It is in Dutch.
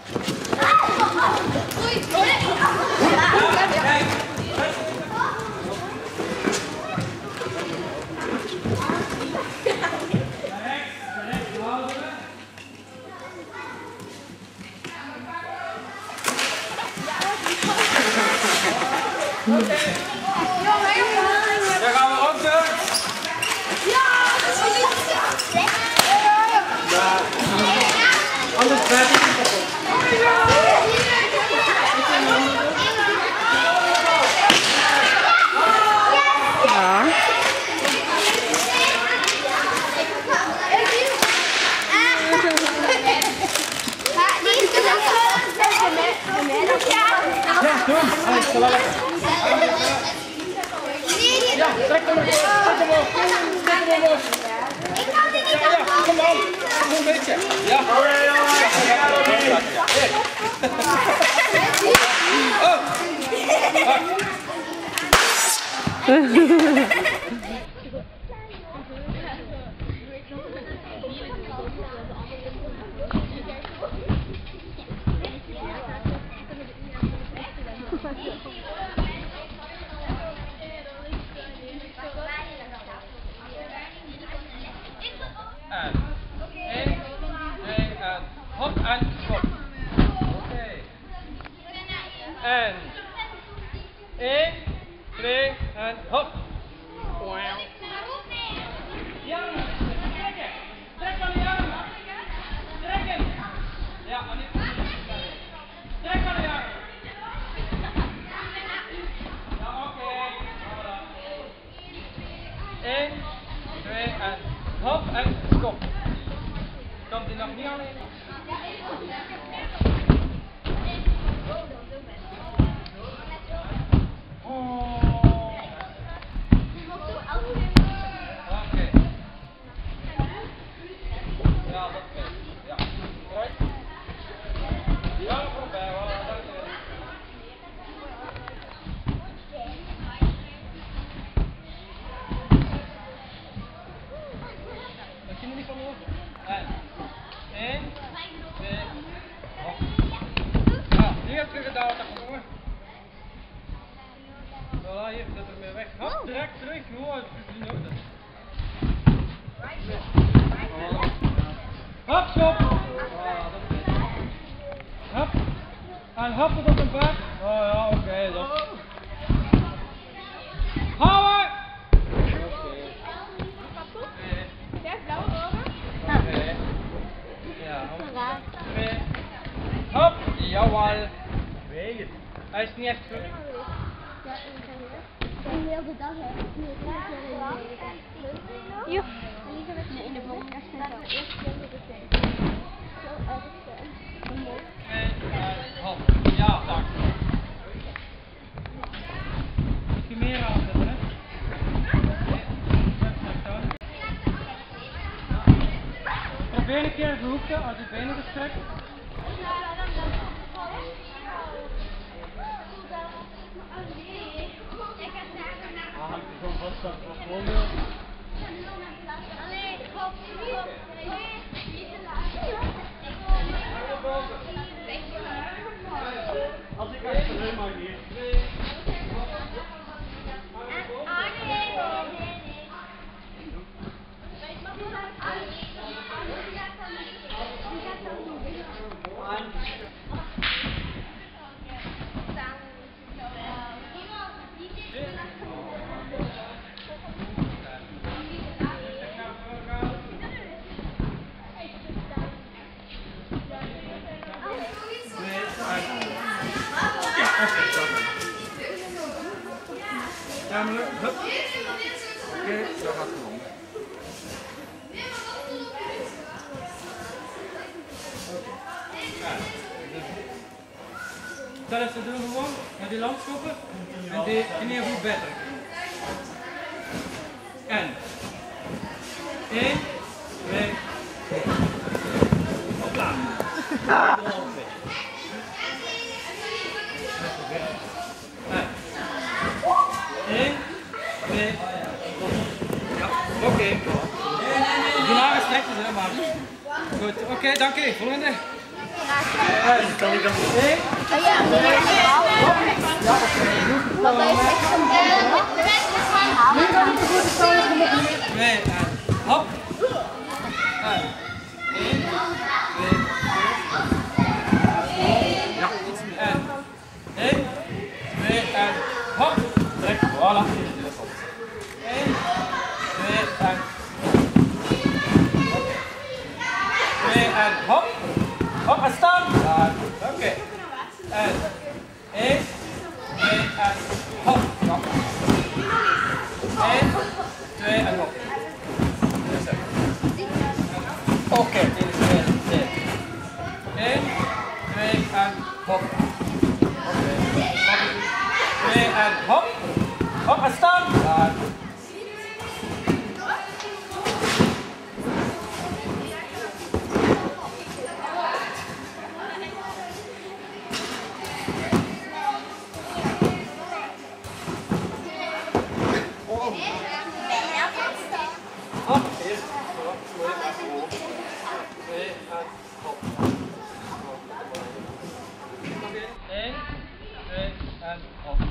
Daar gaan we op, hè? Ja, dat is niet. Ja, anders blijf ik niet kapot. Ja, doe. Hij is wel lekker. Ja, trek hem omhoog. Trek hem omhoog. Trek hem omhoog. Ja, kom aan. Nog een beetje. Ja. Hop en stop. Oké. En 1, 2 en hop. Ja, trekken. Trek aan die armen. Trekken. Ja, aan die armen. Trek aan die armen. Ja, oké. 1, 2 en hop en stop. Komt die nog niet alleen? Oké. Ja, dat is goed. Ja. Right. Ja, voorbij. Dankjewel. Dat zie je niet van over. 1, 2, hop. Ja, nu heb je gedaan, dat gewoon. Voilà, hier, zet er mee weg. Hop, direct terug, gewoon, het is in orde. Hop, stop. Hop. En hoppen tot een buik. Oh ja, oké, dat. Houden! Hop, jawel. Wegen. Hij is niet echt goed. Ja, de hele dag hè. Ja. In de boom, daar staat de eerste keer de tijd. Zo En hop. Ja, dank. Moet je meer aanzetten, hè? Probeer een keer het hoekje als je benen gestrekt. Ah, ik ben gewoon vast aan het volgen. Als ik echt van hem mag hier. Ja, maar hup. Oké, daar gaat het om. Dat is te doen gewoon, met die landschoppen en die in ieder geval beter. En 1, 2, hopla. 1, 2, ja, oké. Doe maar eens rechtjes, hè, maar. Goed, oké, dank je. Volgende. Kan ik dan één? Oh ja, Ja, oké. wat heeft echt een Nu kan ik de goede stand nog niet. 2 en hop. En 1, 2, ja, iets meer. En 1, 2 en hop. Trek, voilà. 1, 2 en 2 en hop. Hop en staan. Oké. En 1, 2 en hop. Ja. 1, 2 en hop. Oké, dit is 1, 2 en hop. Oké. 2 en hop. Hop en staan. Hop, eerst. 2 en hop. 1, 2 en hop.